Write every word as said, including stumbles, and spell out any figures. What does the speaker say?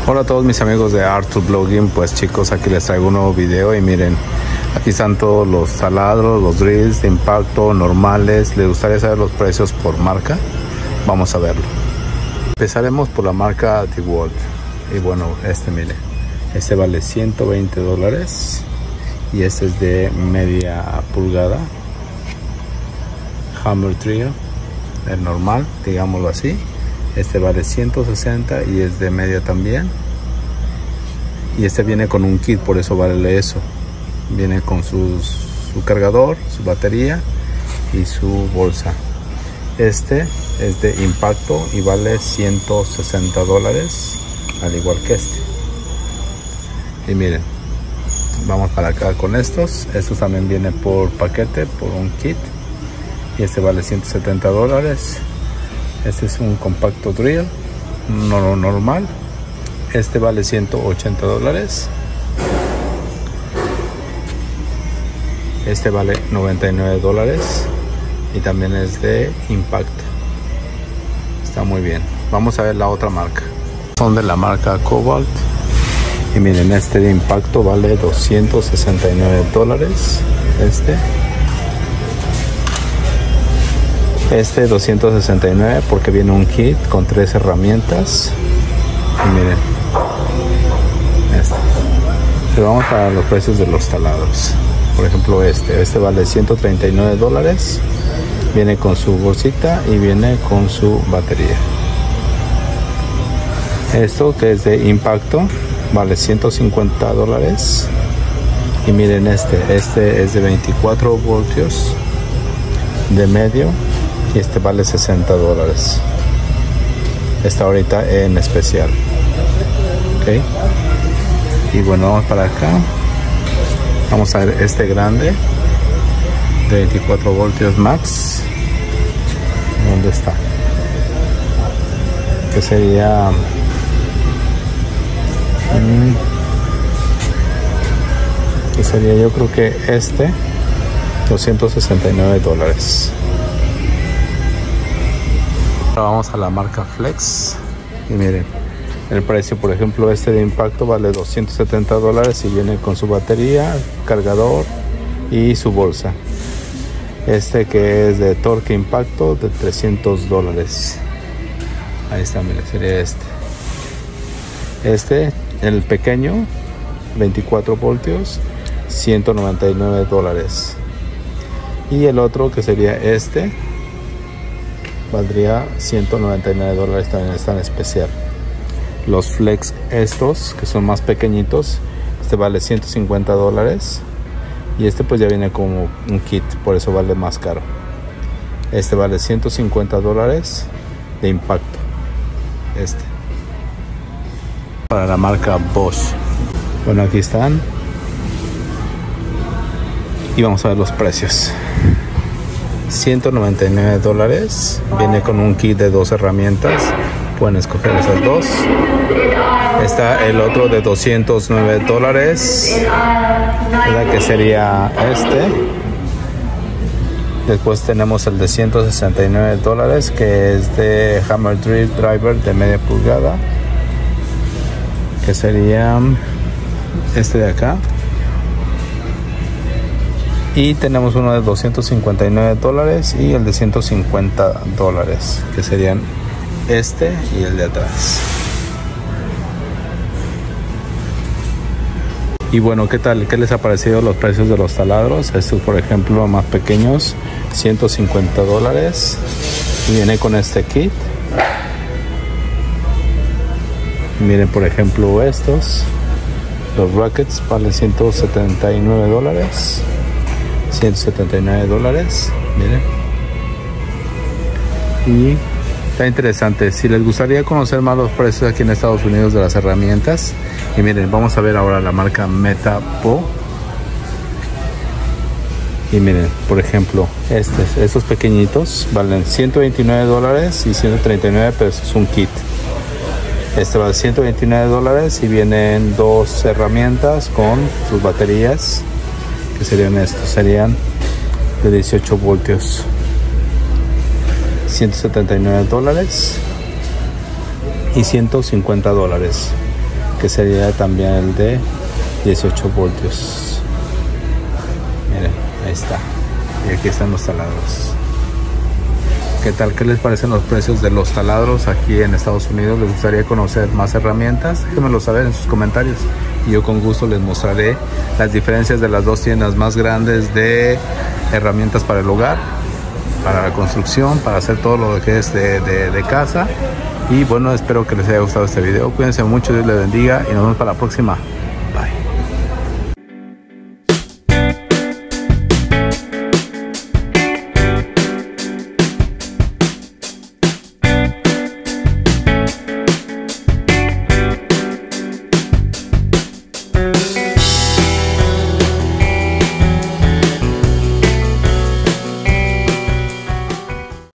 Hola a todos mis amigos de Arthur Blogging. Pues chicos, aquí les traigo un nuevo video y miren, aquí están todos los taladros, los drills de impacto normales. ¿Les gustaría saber los precios por marca? Vamos a verlo. Empezaremos por la marca DeWalt. Y bueno, este miren, este vale ciento veinte dólares y este es de media pulgada. Hammer Trio, el normal, digámoslo así. Este vale ciento sesenta y es de media también. Y este viene con un kit, por eso vale eso. Viene con sus, su cargador, su batería y su bolsa. Este es de impacto y vale ciento sesenta dólares, al igual que este. Y miren, vamos para acá con estos. Estos también vienen por paquete, por un kit. Y este vale ciento setenta dólares. Este es un compacto drill, no normal. Este vale ciento ochenta dólares. Este vale noventa y nueve dólares. Y también es de impacto. Está muy bien. Vamos a ver la otra marca. Son de la marca Cobalt. Y miren, este de impacto vale doscientos sesenta y nueve dólares. Este. Este doscientos sesenta y nueve porque viene un kit con tres herramientas. Y miren, este. Pero vamos a los precios de los taladros. Por ejemplo, este, este vale ciento treinta y nueve dólares. Viene con su bolsita y viene con su batería. Esto que es de impacto vale ciento cincuenta dólares. Y miren este, este es de veinticuatro voltios de medio. Y este vale sesenta dólares. Está ahorita en especial. Ok. Y bueno, vamos para acá. Vamos a ver este grande de veinticuatro voltios max. ¿Dónde está? Que sería mmm, que sería yo creo que este doscientos sesenta y nueve dólares. Ahora vamos a la marca Flex. Y miren, el precio, por ejemplo, este de impacto vale doscientos setenta dólares y viene con su batería, cargador y su bolsa. Este que es de torque impacto de trescientos dólares. Ahí está, miren, sería este. Este, el pequeño, veinticuatro voltios, ciento noventa y nueve dólares. Y el otro que sería este, valdría ciento noventa y nueve dólares, también está en especial. Los Flex estos, que son más pequeñitos, este vale ciento cincuenta dólares. Y este pues ya viene como un kit, por eso vale más caro. Este vale ciento cincuenta dólares de impacto. Este. Para la marca Bosch. Bueno, aquí están. Y vamos a ver los precios. ciento noventa y nueve dólares. Viene con un kit de dos herramientas. Pueden escoger esas dos. Está el otro de doscientos nueve dólares, ¿verdad? Que sería este. Después tenemos el de ciento sesenta y nueve dólares, que es de Hammer Drill Driver de media pulgada, que sería este de acá. Y tenemos uno de doscientos cincuenta y nueve dólares y el de ciento cincuenta dólares, que serían este y el de atrás. Y bueno, ¿qué tal? ¿Qué les ha parecido los precios de los taladros? Estos, por ejemplo, más pequeños, ciento cincuenta dólares. Y viene con este kit. Miren, por ejemplo, estos. Los brackets valen ciento setenta y nueve dólares. ciento setenta y nueve dólares. Miren. Y está interesante. Si les gustaría conocer más los precios aquí en Estados Unidos de las herramientas, y miren, vamos a ver ahora la marca Metapo. Y miren, por ejemplo, estos, estos pequeñitos valen ciento veintinueve dólares y ciento treinta y nueve, pero es un kit. Este vale ciento veintinueve dólares y vienen dos herramientas con sus baterías, que serían estos, serían de dieciocho voltios. ciento setenta y nueve dólares y ciento cincuenta dólares. que sería también el de dieciocho voltios. Miren, ahí está. Y aquí están los taladros. ¿Qué tal? ¿Qué les parecen los precios de los taladros aquí en Estados Unidos? ¿Les gustaría conocer más herramientas? Déjenmelo saber en sus comentarios y yo con gusto les mostraré las diferencias de las dos tiendas más grandes de herramientas para el hogar, para la construcción, para hacer todo lo que es de, de, de casa. Y bueno, espero que les haya gustado este video. Cuídense mucho, Dios les bendiga y nos vemos para la próxima. Bye.